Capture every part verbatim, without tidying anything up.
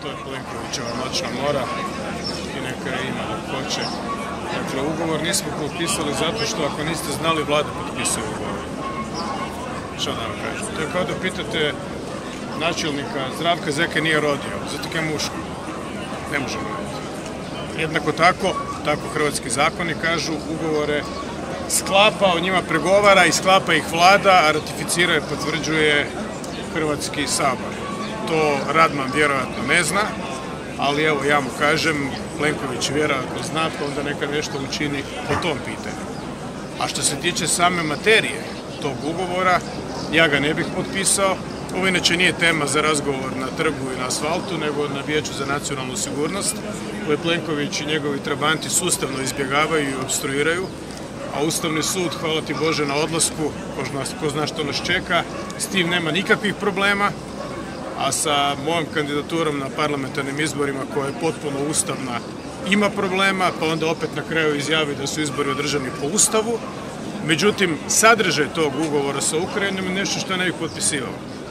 to je Plenkovićeva noćna mora i neka je ima dok hoće. Dakle, ugovor nismo potpisali zato što ako niste znali, vlada potpisuje ugovor. Šta da vam kažem? To je kao da pitate načelnika Zdravka Zeke nije rodio, zato je muško. Ne možemo raditi. Jednako tako, tako hrvatski zakoni kažu, ugovore sklapa, o njima pregovara i sklapa ih vlada, a ratificira i potvrđuje Hrvatski sabor. To Radman vjerojatno ne zna, ali evo ja mu kažem, Plenković vjerojatno zna, pa onda neka nešto učini po tom pitanju. A što se tiče same materije tog ugovora, ja ga ne bih potpisao. Ovo inače nije tema za razgovor na trgu i na asfaltu, nego na Vijeću za nacionalnu sigurnost, koje Plenković i njegovi trabanti sustavno izbjegavaju i obstruiraju, a Ustavni sud, hvala ti Bože na odlasku, ko zna što nas čeka, s tim nema nikakvih problema, a sa mojom kandidaturom na parlamentarnim izborima, koja je potpuno ustavna, ima problema, pa onda opet na kraju izjavi da su izbori održani po Ustavu. Međutim, sadržaj tog ugovora sa Ukrajinom je nešto što ne bih potpisivao.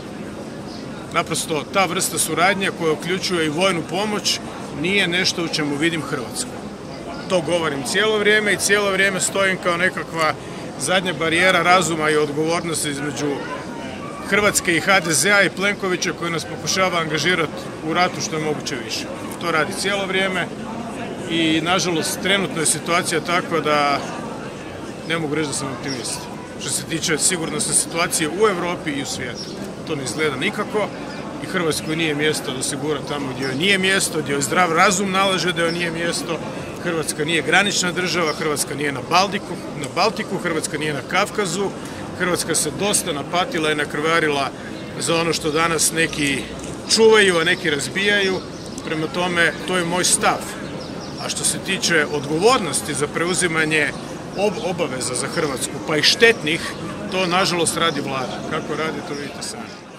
Naprosto, ta vrsta suradnje koja uključuje i vojnu pomoć nije nešto u čemu vidim Hrvatsku. To govorim cijelo vrijeme i cijelo vrijeme stojim kao nekakva zadnja barijera razuma i odgovornosti između Hrvatske i ha de zea i Plenkovića koji nas pokušava angažirati u ratu što je moguće više. To radi cijelo vrijeme i nažalost trenutno je situacija takva da ne mogu reći da sam optimist. Što se tiče sigurnosne situacije u Europi i u svijetu. To ne izgleda nikako i Hrvatskoj nije mjesto da osigura tamo gdje joj nije mjesto, gdje joj zdrav razum nalaže da joj nije mjesto. Hrvatska nije granična država, Hrvatska nije na Baltiku, na Baltiku, Hrvatska nije na Kavkazu. Hrvatska se dosta napatila i nakrvarila za ono što danas neki čuvaju, a neki razbijaju. Prema tome, to je moj stav. A što se tiče odgovornosti za preuzimanje ob obaveza za Hrvatsku, pa i štetnih, to nažalost radi vlada. Kako radi, to vidite sami.